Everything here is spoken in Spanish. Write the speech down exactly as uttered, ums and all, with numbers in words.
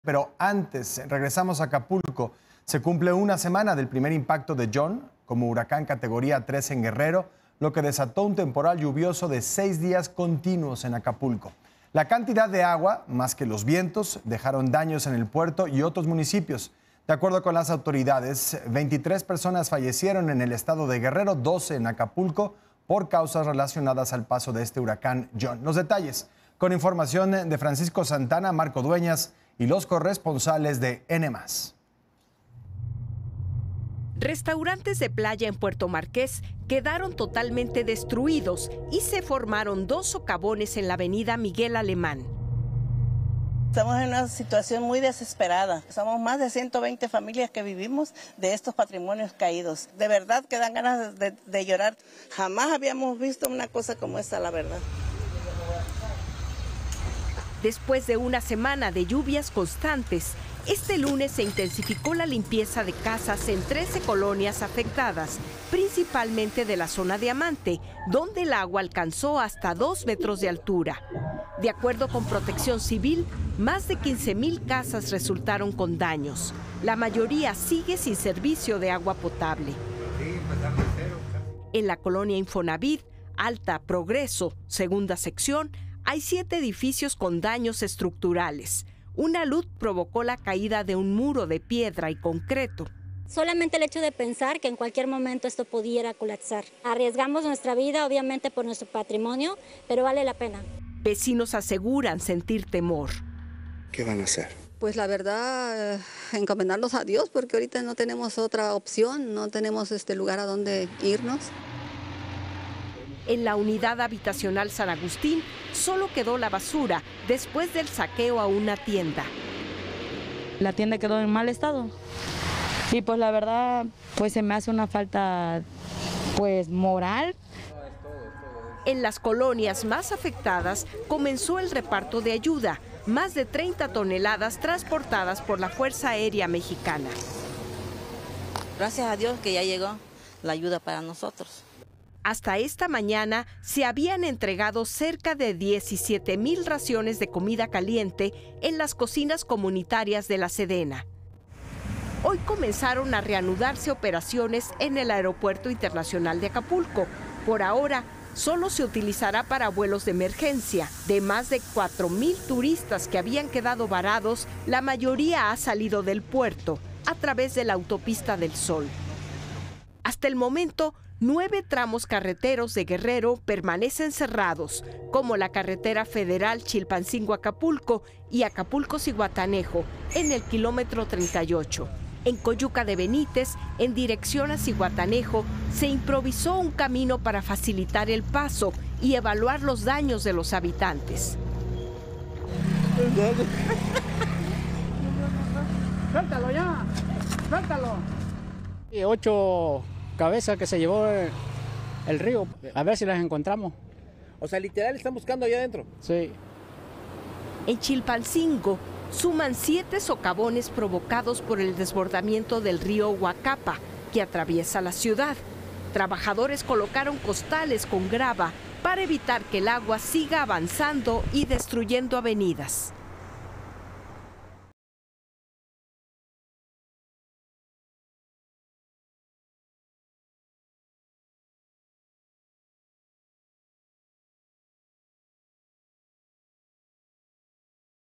Pero antes, regresamos a Acapulco. Se cumple una semana del primer impacto de John como huracán categoría tres en Guerrero, lo que desató un temporal lluvioso de seis días continuos en Acapulco. La cantidad de agua, más que los vientos, dejaron daños en el puerto y otros municipios. De acuerdo con las autoridades, veintitrés personas fallecieron en el estado de Guerrero, doce en Acapulco, por causas relacionadas al paso de este huracán John. Los detalles, con información de Francisco Santana, Marco Dueñas y los corresponsales de N más. Restaurantes de playa en Puerto Marqués quedaron totalmente destruidos y se formaron dos socavones en la avenida Miguel Alemán. Estamos en una situación muy desesperada. Somos más de ciento veinte familias que vivimos de estos patrimonios caídos. De verdad que dan ganas de, de llorar. Jamás habíamos visto una cosa como esta, la verdad. Después de una semana de lluvias constantes, este lunes se intensificó la limpieza de casas en trece colonias afectadas, principalmente de la zona Diamante, donde el agua alcanzó hasta dos metros de altura. De acuerdo con Protección Civil, más de quince mil casas resultaron con daños. La mayoría sigue sin servicio de agua potable. En la colonia Infonavit, Alta Progreso, segunda sección, hay siete edificios con daños estructurales. Una luz provocó la caída de un muro de piedra y concreto. Solamente el hecho de pensar que en cualquier momento esto pudiera colapsar. Arriesgamos nuestra vida, obviamente, por nuestro patrimonio, pero vale la pena. Vecinos aseguran sentir temor. ¿Qué van a hacer? Pues la verdad, eh, encomendarnos a Dios, porque ahorita no tenemos otra opción, no tenemos este lugar a donde irnos. En la unidad habitacional San Agustín solo quedó la basura después del saqueo a una tienda. La tienda quedó en mal estado y pues la verdad pues se me hace una falta pues moral. En las colonias más afectadas comenzó el reparto de ayuda, más de treinta toneladas transportadas por la Fuerza Aérea Mexicana. Gracias a Dios que ya llegó la ayuda para nosotros. Hasta esta mañana se habían entregado cerca de diecisiete mil raciones de comida caliente en las cocinas comunitarias de la Sedena. Hoy comenzaron a reanudarse operaciones en el Aeropuerto Internacional de Acapulco. Por ahora, solo se utilizará para vuelos de emergencia. De más de cuatro mil turistas que habían quedado varados, la mayoría ha salido del puerto a través de la Autopista del Sol. Hasta el momento, nueve tramos carreteros de Guerrero permanecen cerrados, como la carretera federal Chilpancingo-Acapulco y Acapulco-Zihuatanejo, en el kilómetro treinta y ocho. En Coyuca de Benítez, en dirección a Zihuatanejo, se improvisó un camino para facilitar el paso y evaluar los daños de los habitantes. ¡Suéltalo ya! ¡Suéltalo! Y ocho cabezas que se llevó el, el río, a ver si las encontramos. O sea, literal están buscando allá adentro. Sí. En Chilpancingo suman siete socavones provocados por el desbordamiento del río Huacapa, que atraviesa la ciudad. Trabajadores colocaron costales con grava para evitar que el agua siga avanzando y destruyendo avenidas.